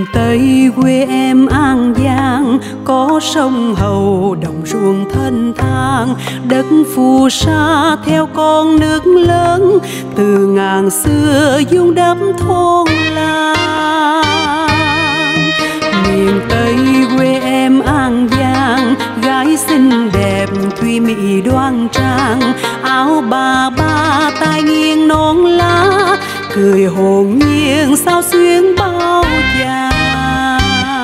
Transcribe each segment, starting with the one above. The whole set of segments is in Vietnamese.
Tây quê em An Giang, có sông Hậu đồng ruộng thân thang, đất phù sa theo con nước lớn, từ ngàn xưa dung đắp thôn làng. Miền Tây quê em An Giang, gái xinh đẹp thùy mị đoan trang, áo ba tay nghiêng nón lá, cười hồn nhiên sao xuyên bao vàng.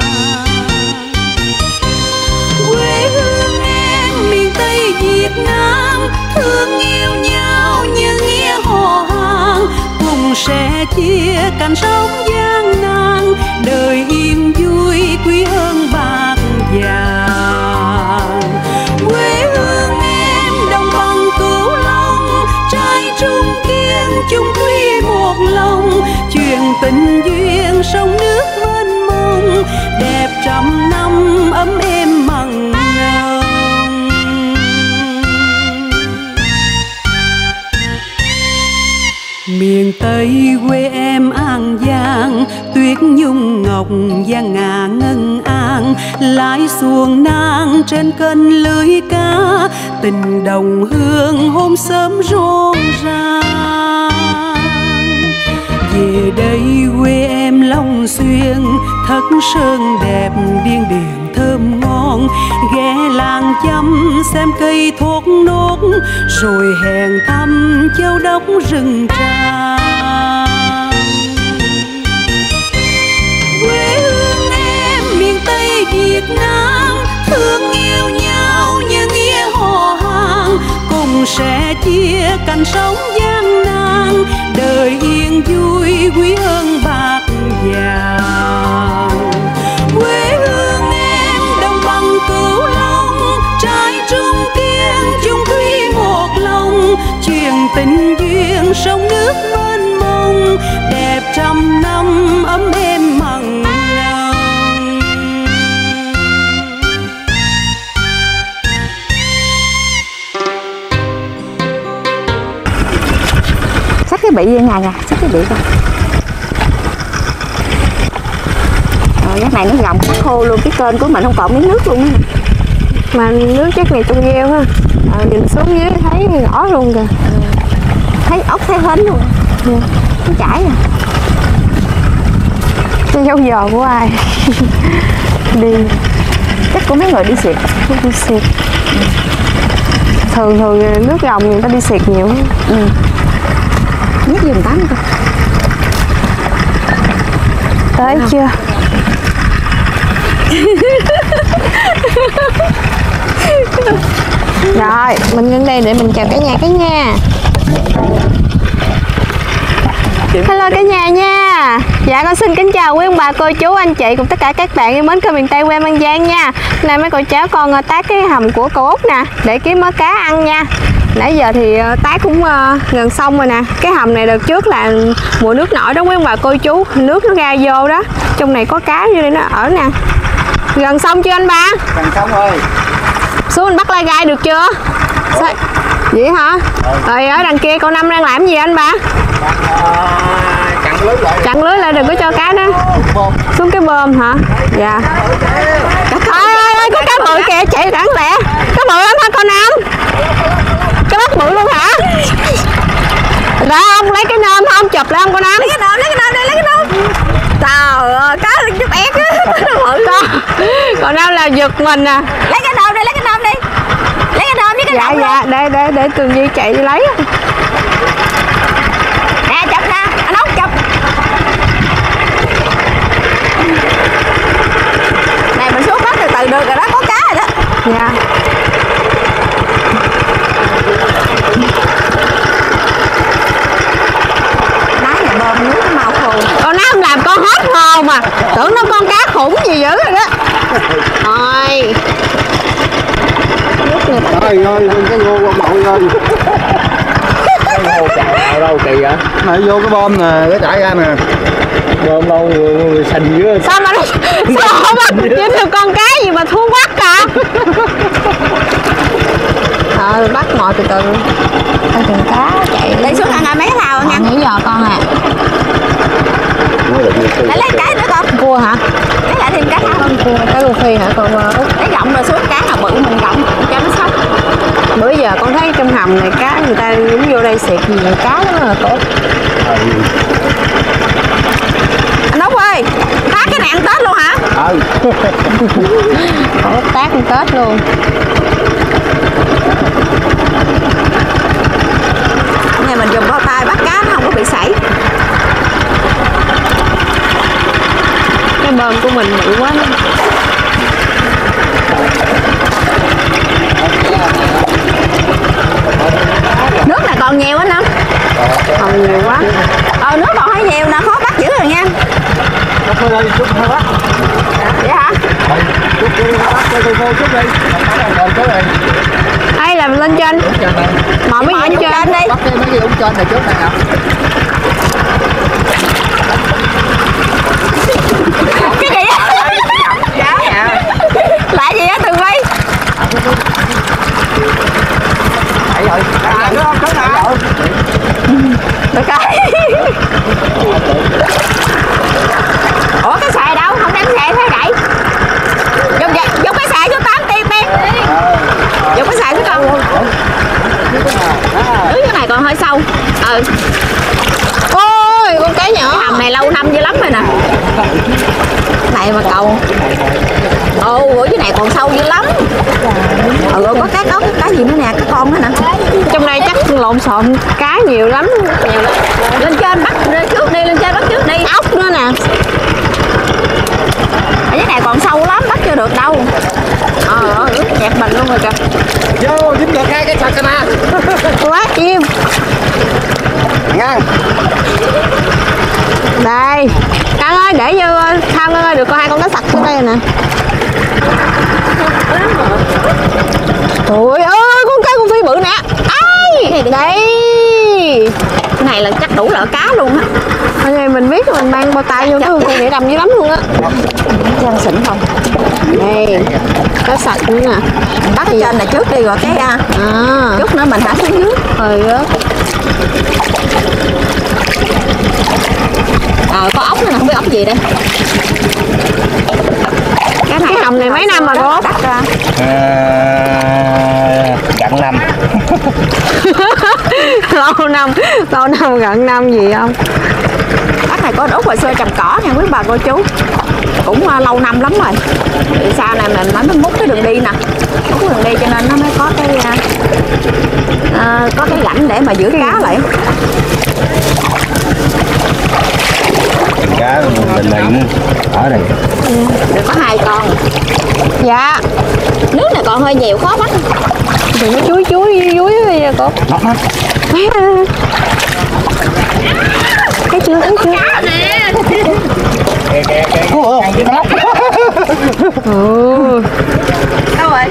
Quê hương em miền Tây Việt Nam, thương yêu nhau như nghĩa họ hàng, cùng sẽ chia cảnh sống gian nan, đời yên vui quý hơn bạc vàng. Quê hương em đồng bằng Cửu Long, trai trung kiên chung thủy một lòng, chuyện tình duyên sông nước mênh mông, đẹp trăm năm ấm êm mặn nồng. Miền Tây quê em An Giang, tuyết nhung ngọc giang ngà ngân an, lái xuồng nang trên kênh lưới cá, tình đồng hương hôm sớm rộn ràng. Về đây quê em Long Xuyên, Thất Sơn đẹp điên điền thơm ngon, ghé làng chăm xem cây thốt nốt, rồi hẹn thăm châu đốc rừng tràm. Quê hương em miền Tây Việt Nam, thương yêu nhau như nghĩa họ hàng, cùng sẽ chia cảnh sống gian nan, đời yên vui quý hơn bạc vàng. Quê hương em đồng bằng Cửu Long, trai trung kiên chung thủy một lòng, chuyện tình duyên sông nước mênh mông, đẹp trăm năm ấm êm mặn nồng. Xách cái bị vậy nè, xách cái bị coi. Cái này nó gồng khô luôn, cái kênh của mình không còn miếng nước luôn á. Mà nước chắc này trong gheo ha. Nhìn xuống dưới thấy rõ luôn kìa. Thấy ốc thấy hến luôn. Nó chảy à. Cái dấu giò của ai? Đi. Chắc của mấy người đi xịt. Đi xịt. Thường nước gồng người ta đi xịt nhiều. Nhét giùm tắm coi. Tới chưa? Rồi, mình lên đây để mình chào cả nhà. Hello cả nhà nha. Dạ con xin kính chào quý ông bà, cô chú, anh chị cùng tất cả các bạn yêu mến kênh miền Tây quê An Giang nha. Nay mấy cô cháu con tác cái hầm của cô Út nè, để kiếm mớ cá ăn nha. Nãy giờ thì tác cũng gần xong rồi nè. Cái hầm này đợt trước là mùa nước nổi đó quý ông bà cô chú, nước nó ra vô đó. Trong này có cá vô đây nó ở nè. Gần xong chưa anh ba? Gần xong rồi. Xuống mình bắt lai gai được chưa? Sao? Vậy hả? Rồi ở đằng kia con Năm đang làm gì anh ba? Chặn lưới lại đừng có cho cá đó xuống cái bơm hả? Dạ. Ơi có cá bự kìa, chạy cẩn lẹ. Cá bự lắm hả con Năm? Cá bắt bự luôn hả? Ra không lấy cái nơm không chụp lại không con Năm? Lấy cái nơm đi, lấy cái nơm. Trời ơi, cá chút ép á. Còn đâu là giật mình nè. Lấy cái nơm đi. Lấy cái nơm với cái nệm. Dạ, để Tường Nhi chạy đi lấy. Nè, chụp nè, anh Út chụp. Này mình xuống bắt từ từ được rồi đó, có cá rồi đó. Dạ. Nãy là bơm nước nó mau khô. Con Năm làm con hết hồn mà. Tưởng nó con cá khủng gì dữ rồi đó. Rồi. Trời ơi, cái ngô con bội ơi. Cái ngô chạy đâu kỳ vậy? Này vô cái bom nè, cái chạy ra nè. Bom đâu người xình dưới. Sao mà sao không bắt được con cá gì mà thua quắc cả. Bắt ngồi từ từ. Con cá chạy. Đi xuống ăn mấy thào ăn. Nãy giờ con à. Nó được lấy cái nữa con. Cua hả? Lấy lại thêm cái nào không? Cua, cái rô phi hả con Út? Lấy gọng rồi xuống cá nào bự mình gọng cho nó sống. Bữa giờ con thấy trong hầm này cá người ta cũng vô đây xịt nhiều cá đó là tốt. Anh Út ơi, tác cái này ăn Tết luôn hả? Út tác ăn Tết luôn. Này mình dùng bao tay bắt cá nó không có bị sảy. Cái bơm của mình bự quá. Nước này còn nhiều á Năm. Còn nhiều quá. Nước còn hơi nhiều nè, khó bắt dữ rồi nha. Vậy hả? Hay là mình lên trên. Mọi mấy gì lên trên đi. Bắt cái mấy cái ống trên này trước này nè. Cái gì á? Lại gì á Tường Vi? Đấy rồi. Đúng không? Cái này rồi. Được rồi. Ủa cái xài đâu? Không đem xài thế gậy. Dùng cái xài số 8 tiên đi. Dùng cái xài số con. Cái này còn hơi sâu. Ôi con cá nhỏ. Cái hầm này lâu năm dữ lắm rồi nè. Này mà cầu. Ủa cái này còn sâu dữ lắm. Có cá gì nữa nè, cái con nữa nè. Trong đây chắc lộn xộn cá nhiều lắm. Lên trên bắt trước đi, lên trên bắt trước đi. Ốc nữa nè. Ở cái này còn sâu lắm, bắt chưa được đâu. Kẹp mình luôn rồi kìa. Vô dính được hai cái sạc nè. Quá chim. Ngang. Đây. Căng ơi để vô tham ơi, được có hai con cá sặc xuống đây nè. Trời ơi con phi bự nè. Ai đây. Cái này là chắc đủ lỡ cá luôn á. Thôi mình biết rồi mình mang bao tay vô nó con để đầm dữ lắm luôn á. Trang xịn không? Đây cá sặc nữa nè. Bắt cái trên này trước đi rồi cái chút nữa mình thả xuống dưới. Rồi á. Có ốc nữa nè, không biết ốc gì đây. Cái hầm này mấy năm rồi cô? Đặt ra. Gần năm. lâu năm gần năm gì không? Đất này có Út hồi xưa trồng cỏ nha quý bà cô chú. Cũng lâu năm lắm rồi. Thì sau này mình mới múc cái đường đi nè. Múc cái đường đi cho nên nó mới có cái rãnh để mà giữ cá lại. Cá mình ở đây. Được có 2 con. Dạ. Nước này còn hơi nhiều khó bắt. Đừng có chuối đi nha cô. Thấy chưa? Đâu rồi?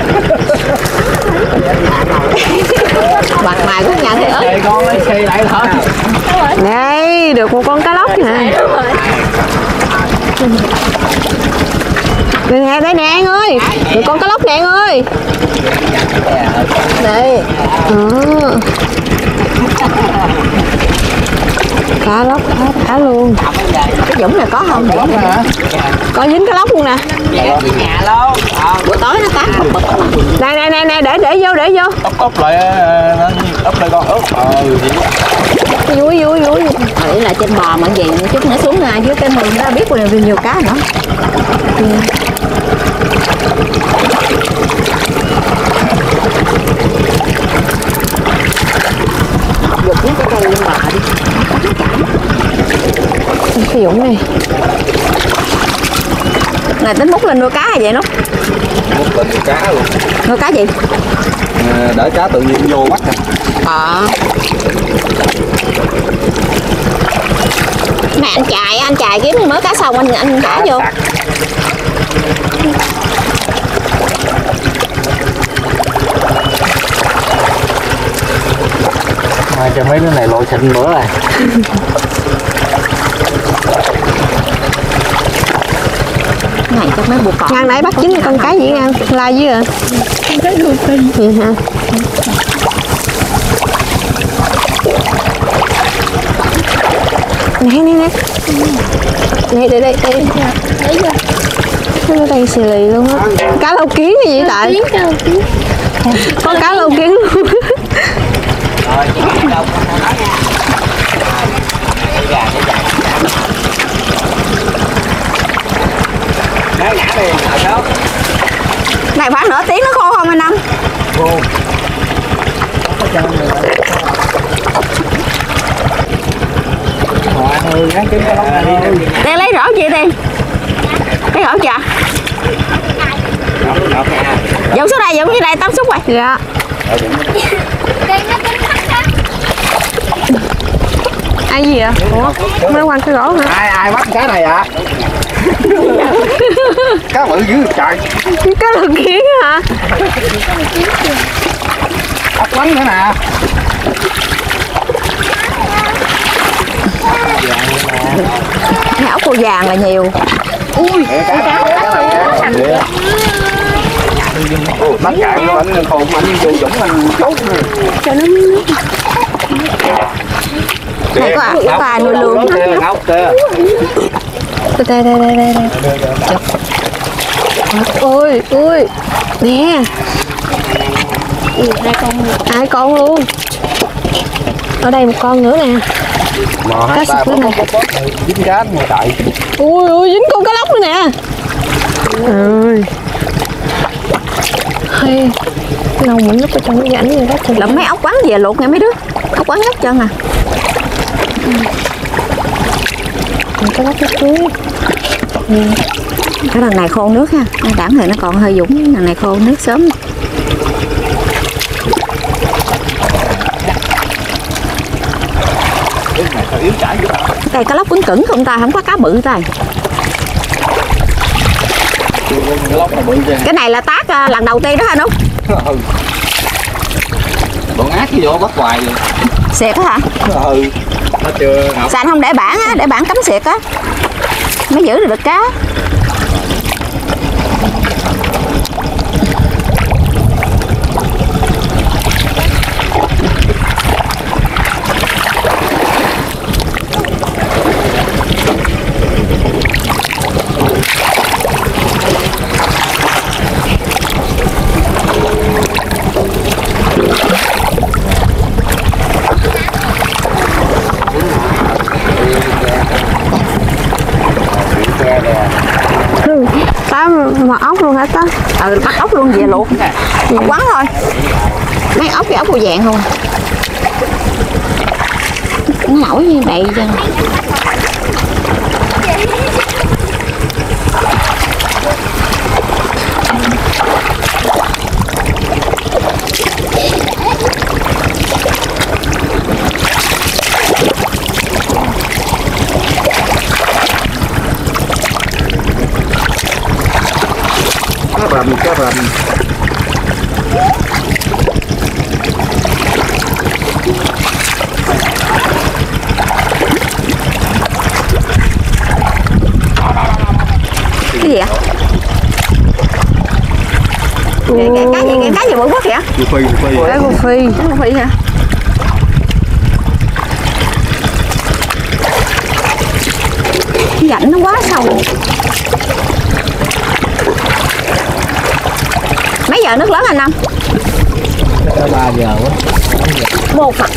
Mặt mày của nhà thì ơi. Con lấy xe lại thôi. Đây, được một con cá lóc nè. Nè, đây nè anh ơi. Được con cá lóc nè anh ơi. Đây. Cá lóc cá luôn. Cái Dũng này có không? Có dính cá lóc luôn nè. Nhà luôn. Buổi tối nó tát không bực. Nè, để vô. Úp lại con úp. Vui. Đây là trên bò mà gì chút nữa xuống dưới cái mương đó biết là nhiều cá nữa. Giật xuống cái cây lên bờ đi. Cái Dũng này. Này tính múc lên nuôi cá hay vậy nó? Múc lên nuôi cá luôn. Nuôi cá gì? Để cá tự nhiên vô bắt nè. Nè anh chài kiếm mớ cá xong anh thả vô. Cho mấy đứa này lội xịn bữa rồi. Này cho mấy bụi cỏ. Ngang nãy bắt chính con cá gì ngang la dưới à? Con cá rô phi. Vậy hả? Nè. Đây. Nó đang xì lì luôn á. Cá lau kiến cái gì tại? Có cá lau kiến luôn. Này khoảng nửa tiếng nó khô không anh Năm? Khô. Đang lấy rổ gì đi? Lấy rổ chưa? Dọn xuống đây tắm xúc rồi. Dạ. Ai gì vậy? Ủa? Mới quanh cái gỗ hả? Ai bắt cái này ạ? Cá bự dữ trời. Cá lau kiến hả? Ốc bánh nữa nè. Cái ốc cô vàng là nhiều. Ui, bắt chạy của anh còn anh vô dũng anh chốt nữa. cho nó nước. Này có ai nuôi lương Ốc kìa. Đây. Ui. Nè. Hai con luôn. Ở đây một con nữa nè. Cá sực nữa nè. Dính cá mà tại. Ui, dính con cá lóc nữa nè. Ơi. Hay. Lâu mình lúc ở trong cái rãnh này đó. lụm mấy ốc quắn về luộc nha mấy đứa. Ốc quắn nhất chân à. Cá lóc nó chuối. Cái lần này khô nước ha. Đẳng thì nó còn hơi dũng, lần này khô nước sớm. Đây cá lóc cứng cứng không ta, không có cá bự ta. Cái này là tác lần đầu tiên đó hả Nút? Bọn ác cái vô bắt hoài rồi. Xẹt hả? Nó chưa ngọc. Sao anh không để bảng á, để bảng cấm xẹt á mới giữ được cá. Cá mà ốc luôn hả ta? Bắt ốc luôn về luộc. Ốc quắn thôi. Mấy ốc cái ốc cô vàng không. Nó nổi như đầy chân. Cá rầm. Cái gì ạ? Cá gì bự quá kìa? Cù phi. Cá cù phi. Cá cù phi hả? Cái rãnh nó quá sâu. Mấy giờ nước lớn anh Năm? 3 giờ quá. Một mặt.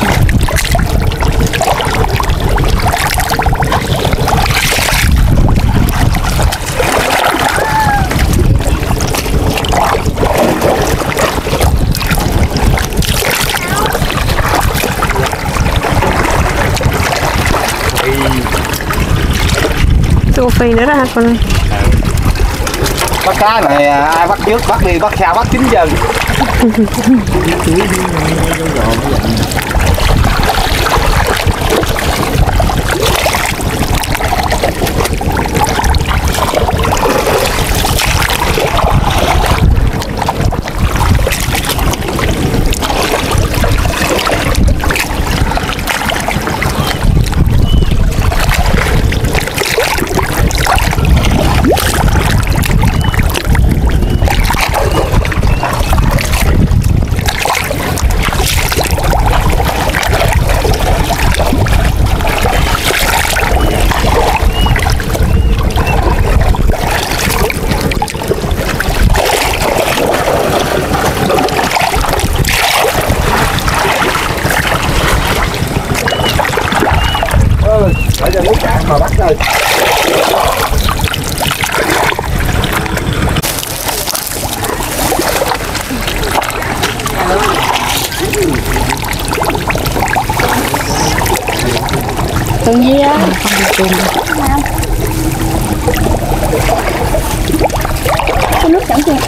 Cù phi nữa đó hả con? Bắt cá này ai bắt trước bắt đi, bắt sau bắt 9 giờ. mà bắt rồi. Cần gì á? Có nước sẵn chưa?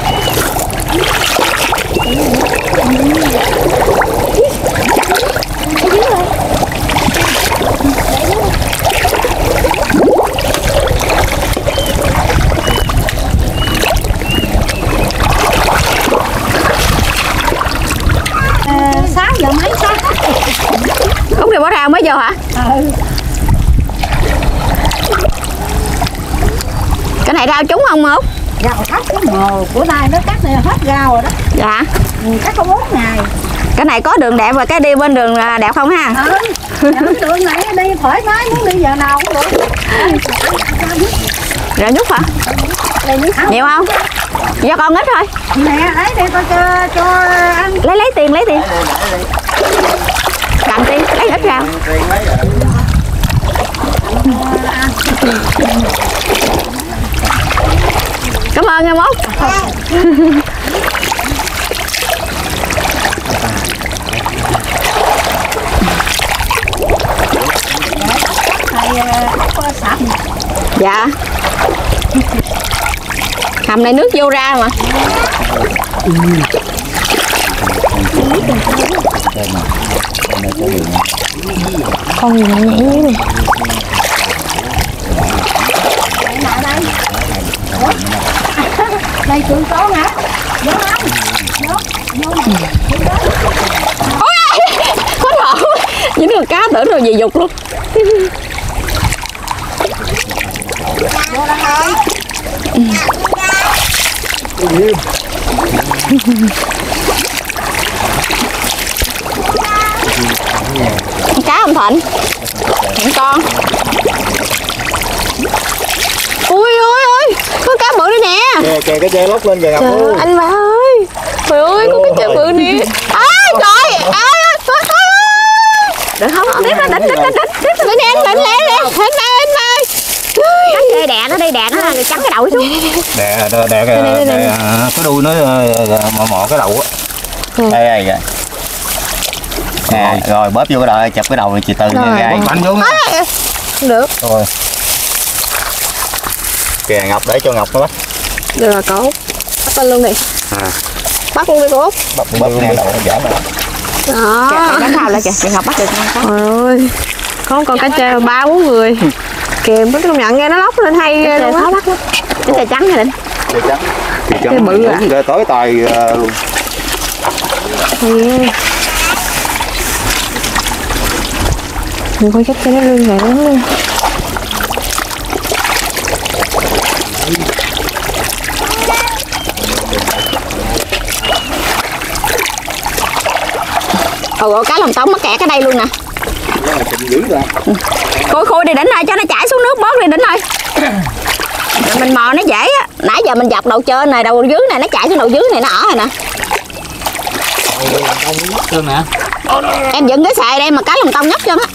Út này bỏ rau mới vô hả? Cái này rau trúng không Út? Rau cắt cái mồ của nay nó cắt này hết rau rồi đó. Dạ. Cắt có 4 ngày. Cái này có đường đẹp và cái đi bên đường đẹp không ha? Đường này đi thoải mái, muốn đi giờ nào cũng được. Rau nhút hả? Nhiều không? Do con ít thôi. Nè, lấy đi coi cho ăn. Lấy tiền. Cầm đi, lấy ít rau. Cảm ơn em Út. Dạ. Hầm này nước vô ra mà. Con gì nhảy dưới này. Đây trường con hả? Vô không? Ôi, có thở. Những con cá tưởng rồi gì dục luôn. Vô đây thôi. Cá không Thịnh? Thịnh con. Ui có cá bự đây nè. Kìa cái che lóc lên kìa Ngọc. Trời anh bà ơi. Trời ơi có cái chợ bự nè. Trời được không? Tiếp ra đánh nè anh Thịnh lẹ anh ơi. Đây đè nó rồi cắn cái đầu xuống. Đè cái đuôi nó mò cái đầu á. Đây rồi. Nè, rồi bóp vô cái đầu, chụp cái đầu chị Tư nha gai bắn xuống. Được. Rồi. Kìa Ngọc để cho Ngọc nó bắt. Được rồi cậu. Bắt lên luôn đi. Bắt luôn đi cô Út. Bắt nè đầu nó dở mà. Đó. Cái thao lại kìa, chị Ngọc bắt được không? Trời ơi. Có con cá trê 3-4 người. Kìa mới công nhận nghe nó lóc lên hay ghê luôn á. Bắt lắm. Cái chè trắng này định. Chè trắng. Chè trắng bự à. Rồi tới tay luôn. Mình coi chắc cho nó lưng này nó. Ồ, cá lồng tống mắc kẹt ở đây luôn nè. Khui đi đỉnh ơi, cho nó chảy xuống nước bớt đi đỉnh ơi. Mình mò nó dễ á. Nãy giờ mình dọc đầu trên này, đầu dưới này nó chạy xuống đầu dưới này nó ở rồi nè. Em dựng cái xài đây mà cá lồng tông nhấp cho nó.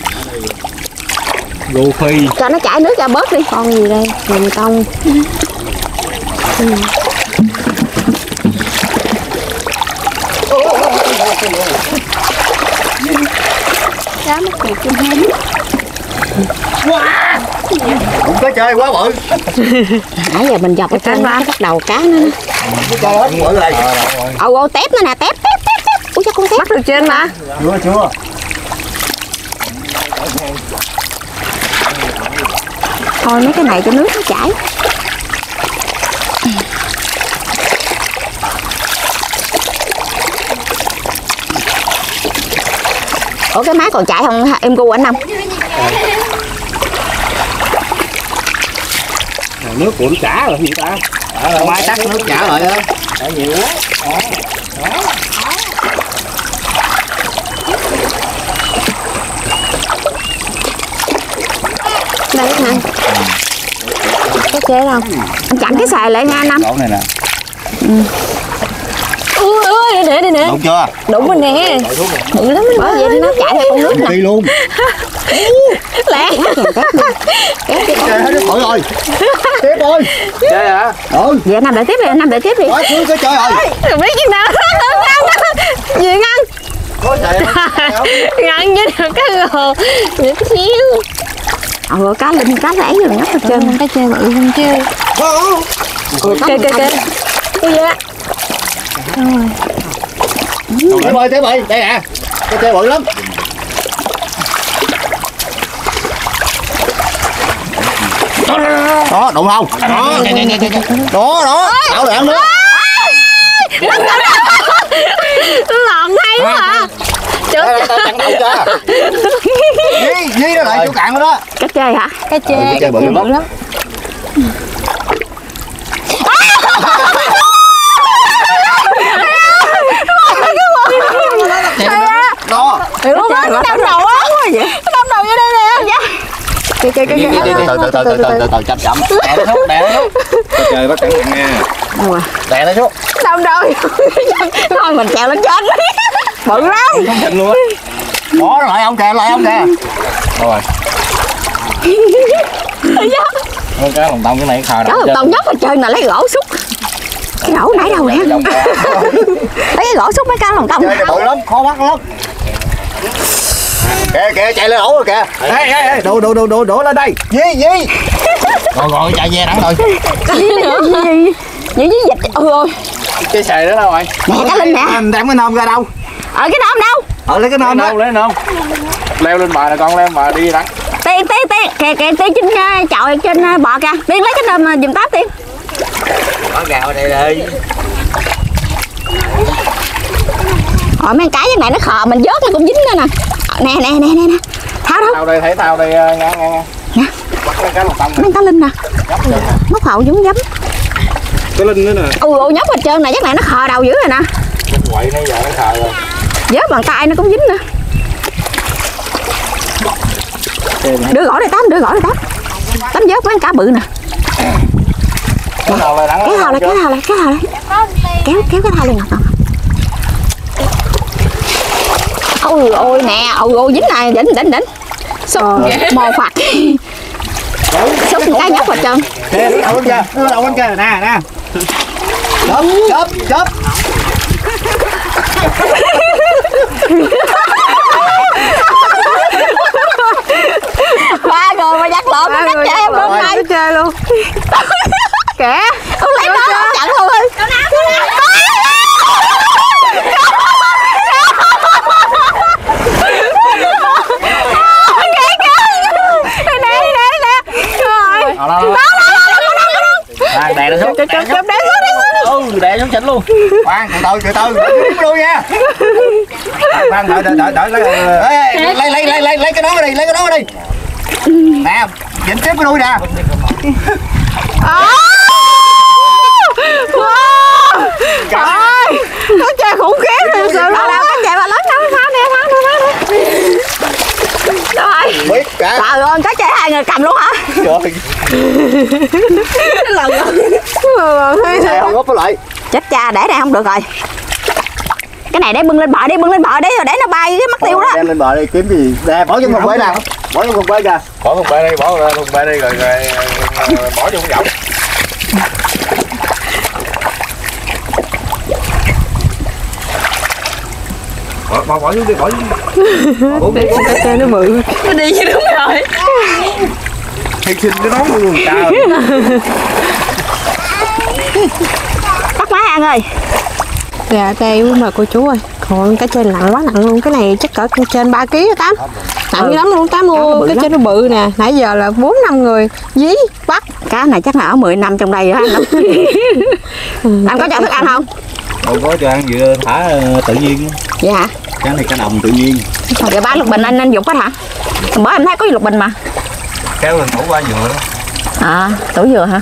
Gù phi. Cho nó chảy nước ra bớt đi. Con gì đây? Lồng tông. Cá nó cột trên hên. Cũng có chơi quá bự. Nãy giờ mình dọc ở trên nó bắt đầu cá nó. Chơi hết bự đây. Ồ tép nữa nè, tép. Ủa sao con tép bắt được trên mà. Chưa. Thôi mấy cái này cho nước nó chảy. Ủa cái máy còn chạy không em gu anh không? Nước của nó chả rồi gì ta? Máy tắt nước chả lại á. Nhiều quá. Đây nè. Có chế không? Anh chặn cái xài lại nha anh Năm. Chỗ này nè. Ui đây nè. Đụng chưa? Đụng rồi nè. Bự lắm nó vậy nó chạy theo con nước nè. Đi luôn. Lẹ. Trời ơi, bự rồi. Tiếp ơi. Chơi hả? Ừ. Vậy nằm đợi tiếp đi, nằm đợi tiếp đi. Quá cứ cái chơi rồi. Đừng biết cái nào. Gì ngăn. Có chạy Ngăn với được cái gồ. Vậy cái xíu. Cá linh cá rẽ rồi nó hết trơn. Cá chơi bự không chơi. Kê. Cái gì á? Tiếp ơi, đây nè. Cái chơi bự lắm. Đó, đụng không? Đó. Đảo đạn nữa. Lòn hay quá à. Chặn đầu chưa? Dí nó lại chỗ cạn rồi đó. Cá chơi hả? Cá chơi bự lắm. Đó. Đúng đó, nó đâm đầu á. Nó đâm đầu vô đây nè. Từ chậm. Đè nó xuống. Chơi bắt cẩn thận nha. Đè nó xuống. Đâm đầu. Thôi mình trèo lên trên. Bự lắm. Không thịnh luôn á. Đó, lại ông kìa. Rồi. Con cá lồng tông cái này khờ. Cá lồng tông nhóc ở trên là lấy gỗ xúc. Cái gỗ nãy đâu nè. Lấy cái gỗ xúc mấy cá lồng tông. Chơi bự lắm, khó bắt lắm. Kìa, chạy lên ổ rồi kìa. Ê, đổ lên đây. Gì? Rồi, chạy ve đẳng rồi. Gì dịch. Ôi. Cái xài đó đâu rồi? Nè cá linh nè. Đem cái nôm ra đâu? Cái nôm đâu? Lấy cái nôm đó. Lấy nôm. Leo lên bờ nè con, leo bờ đi đắng. Tiên. Kìa trên chọi trên bờ kìa. Tiên lấy cái nôm giùm Tám Tiên. Bỏ gạo đây đi. Mấy cái này nó khờ mình vớt nó cũng dính nữa nè. Nè. Tháo đâu? Thao đây, thấy thao đây ngang. Bắt cái cá lồng tông. Mấy cá linh nè. Móc hậu giống giấm. Cái linh nữa nè. Nhóc hết trơn này chắc này nó khờ đầu dữ rồi nè. Quậy nãy giờ nó khờ rồi. Vớt bằng tay nó cũng dính nè. Đưa gỏi đây Tám. Tám vớt mấy cá bự nè. Cái nào là đắng. Cái thao lại. Kéo cái thao lên ngọc. Ôi nè, dính này, đỉnh. Mò phạt. Xúc cái nhóc hết trơn. Kìa, đi đầu lên kìa, nè. Chớp. Ba người mà dắt lộn nó cách chơi em luôn này. Chơi luôn. Kìa, không lấy nó chặn luôn. Đè nó xuống. Đè xuống chỉnh luôn. Khoan, từ từ luôn nha. Khoan, đợi lấy cái đó đi. Nè, chỉnh tiếp cái đuôi nè. Trời ơi, nó chơi khủng khiếp thật sự luôn. Nó chạy mà lớn đâu, phá nè. Rồi. Biết cả. Trời ơi, cá chơi 2 người cầm luôn hả? Trời. Này không gấp lại. Chết cha, để đây không được rồi. Cái này để bưng lên bờ đi rồi để nó bay cái mất tiêu đó. Đem lên bờ đi kiếm gì? Nè, bỏ trong vùng bể nè. Bỏ trong vùng bể kìa. Bỏ vùng bể đi, rồi bỏ vô cái vọng. Bỏ xuống đi. Cá chơi nó bự. Nó đi chứ đúng rồi. Thiệt xin cái nón luôn trời. Bắt má ăn ơi. Dạ đây mà cô chú ơi. Còn cá chơi nặng quá nặng luôn. Cái này chắc cỡ trên 3 kg đó Tám. Nặng dữ lắm luôn Tám mua. Cái chơi nó bự nè. Nãy giờ là 4-5 người dí bắt. Cá này chắc là ở 10 năm trong đây rồi anh. Anh có cho thức ăn không? Đâu có cho ăn vừa thả tự nhiên. Dạ hả? Cá này cá đồng tự nhiên. Rồi bán lục bình anh dục hết hả? Bữa em thấy có lục bình mà. Kéo lên tủ qua dừa đó. Tủ dừa hả?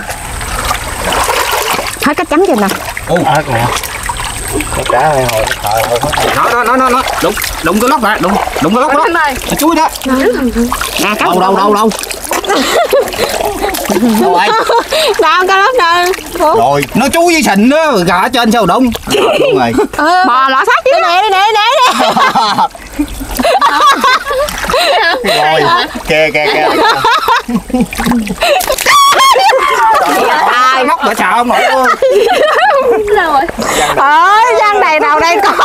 Hết cách chấm trên nè. Hết nè. Cá này hồi nó đụng cái lóc nè, đụng cái lóc đó. Chuối đó. Nè cá đâu. Rồi. Đâu cá lóc đâu. Rồi, nó chú với sình đó, gà ở trên sao đụng. Đúng rồi. Bò lọ sát chứ. Nè. Rồi, kìa. Ai móc mà sợ không nổi luôn. Ơi, giang đầy đầu đây có.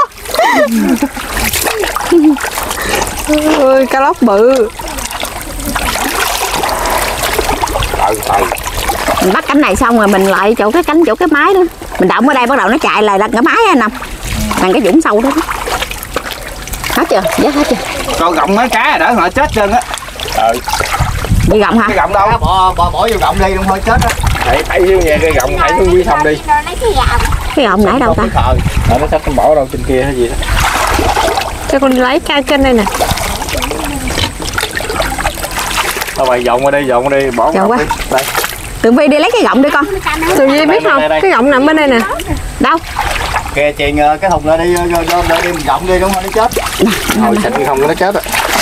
Ôi, cá lóc bự. Mình bắt cánh này xong rồi mình lại chỗ cái máy đó. Mình động ở đây bắt đầu nó chạy lại cái máy anh nè. Bằng cái vũng sâu đó. Hết chưa? Dạ hết chưa? Cho gọng mấy cá rồi đó họ chết trơn á. Đi gọng hả? Cái gọng đâu? Bỏ vô gọng đi không thôi chết á. Thấy chứ nghe cái gọng hãy xuống dưới sông đi. Cái gọng nãy đâu ta? Nó sắp không bỏ đâu trên kia hay gì đó. Cho con đi lấy cá trên đây nè. Thôi mày dọn qua đây, bỏ Dọn qua. đi. Đây. Tường Vi đi lấy cái gọng đi con. Tường Vi biết không? đây. Cái gọng nằm bên đây nè. Đâu? Kìa chèn cái thùng lên đi, đi mình gọng đi đúng không nó chết. Hồi xịn không nó chết á.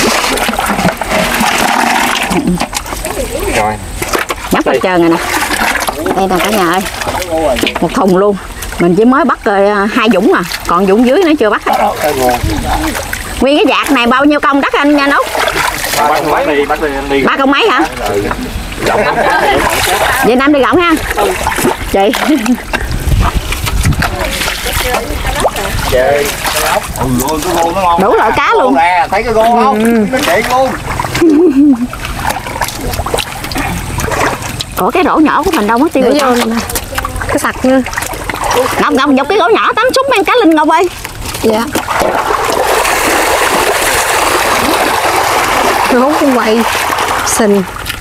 Rồi. Nhóc hết trơn rồi nè. Đây nè cả nhà ơi. Một thùng luôn. Mình chỉ mới bắt 2 vũng à, còn vũng dưới nữa chưa bắt. Nguyên cái vạc này bao nhiêu công đất anh nha Nút? Bắt đi. 3 công mấy hả? Vậy Nam đi gọng ha. Chị. Chơi. Đủ loại cá luôn. Nè, thấy cái gô không? Nó chạy luôn. Ủa cái rổ nhỏ của mình đâu mất tiêu Để rồi. vô nè. Cái sặc nữa. Ngọc dọc cái rổ nhỏ tắm súng mang cá Linh Ngọc ơi. Dạ. Tôi hút con quậy sình.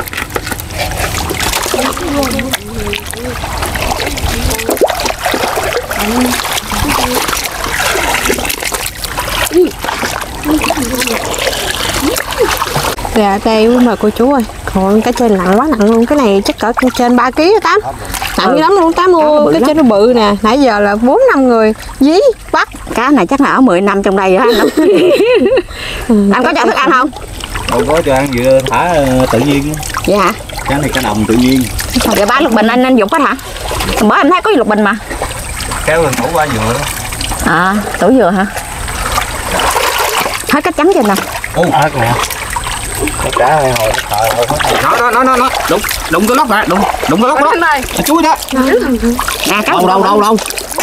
Dạ đây mời cô chú ơi. Còn cái trên nặng quá nặng luôn. Cái này chắc cỡ trên 3 kg rồi Tám. Nặng dữ lắm luôn Tám ơi. Cái trên nó bự nè. Nãy giờ là 4-5 người dí bắt. Cá này chắc là ở 10 năm trong đây rồi anh. Anh có cho thức ăn không? Không có cho ăn vừa thả tự nhiên. Vậy hả? Cá này cá đồng tự nhiên. Rồi ba lục bình anh dục hết hả? Bữa anh thấy có lục bình mà. Kéo lên tủ qua dừa đó. À, tủ dừa hả? Hết cách trắng trên nè. Ớt nè. Cá hai hồi Nó đụng cái lóc nè, đụng cái lóc đó. Chuối đó. À, cá Đâu. Đâu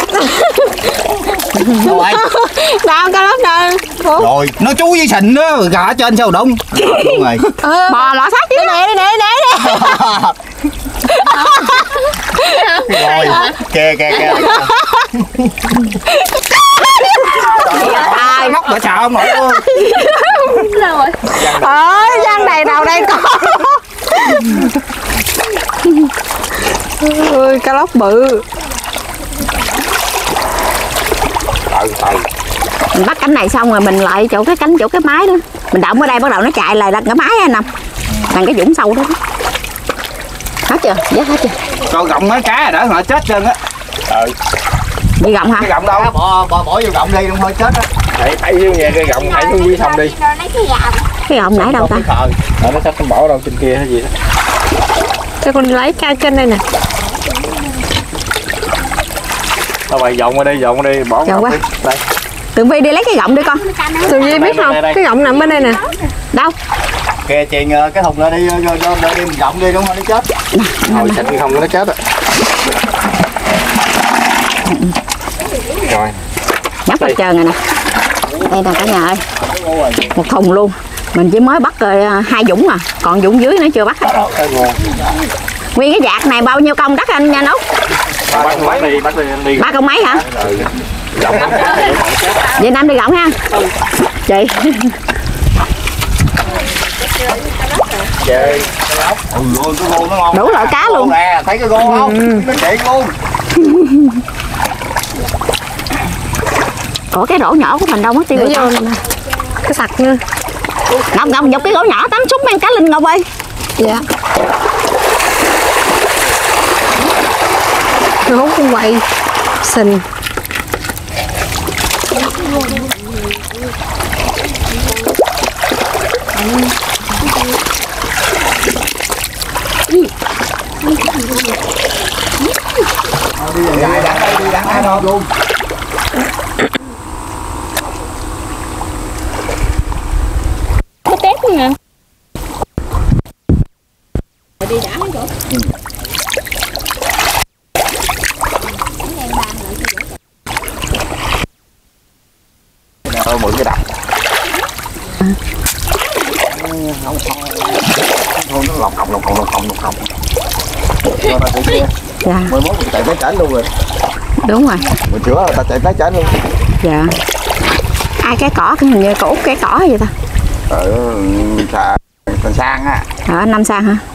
vậy? Đâu cá lóc đâu. Rồi, nó chú với sình đó, gà ở trên sao đụng. Đúng rồi. bò lọ sát chứ. Nè. Rồi, kìa. Ai móc mà sợ không nổi luôn. Ơi, giang đầy đầu đây có. Ôi, cá lóc bự. Mình bắt cánh này xong rồi mình lại chỗ cái máy đó. Mình động ở đây bắt đầu nó chạy lại cái máy anh nè. Bằng cái vũng sâu đó. Hết chưa? Dạ hết chưa? Cho gọng mấy cá rồi đó họ chết trơn á. Đi gọng hả? Cái gọng đâu? Bỏ vô gọng đi không thôi chết á. thấy chứ nghe cái gọng hãy xuống dưới sông đi. Cái gọng nãy đâu ta? Nó sắp không bỏ đâu trên kia hay gì đó. Cho con đi lấy cá trên đây nè. Thôi mày dọn qua đây, bỏ Dọn qua. đi. Đây. Tường Vi đi lấy cái gọng đi con. Tường Vi biết không? đây. Cái gọng nằm bên đây nè. Đâu? Kìa chèn cái thùng lên đi, đi mình gọng đi đúng không nó chết. Hồi xịn không nó chết á. Rồi. Nhóc hết trơn rồi nè. Đây nè cả nhà ơi. Một thùng luôn. Mình chỉ mới bắt 2 vũng à, còn vũng dưới nữa chưa bắt. Nguyên cái vạc này bao nhiêu công đất anh nha Nút? Bắt đi. 3 công mấy hả? Vậy Nam đi gọng ha. Chị. Chơi. Đủ loại cá luôn. Nè, thấy cái gô không? Nó chạy luôn. Ủa cái rổ nhỏ của mình đâu mất tiêu Để rồi. vô nè. Cái sặc nữa. Ngọc dọc cái rổ nhỏ tắm súng mang cá Linh Ngọc ơi. Dạ. Tôi hút con quậy sình. hợp luôn. Có tép nữa nè. Đi đã mấy chỗ. Mượn cái đập. Không nó lọc cọng. Dạ. Mới mốt mình chạy tới chảnh luôn rồi. Đúng rồi. Mình chữa ta chạy tới chảnh luôn. Dạ. Ai cái cỏ cái hình như cổ cái cỏ gì ta? Ở Tân Sang á. Ở Nam Sang hả?